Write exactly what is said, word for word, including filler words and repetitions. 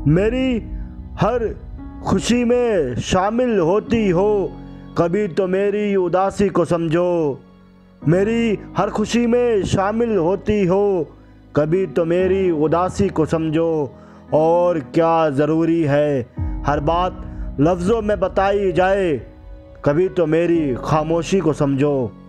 मेरी हर खुशी में शामिल होती हो, कभी तो मेरी उदासी को समझो। मेरी हर खुशी में शामिल होती हो, कभी तो मेरी उदासी को समझो। और क्या ज़रूरी है हर बात लफ्ज़ों में बताई जाए, कभी तो मेरी खामोशी को समझो।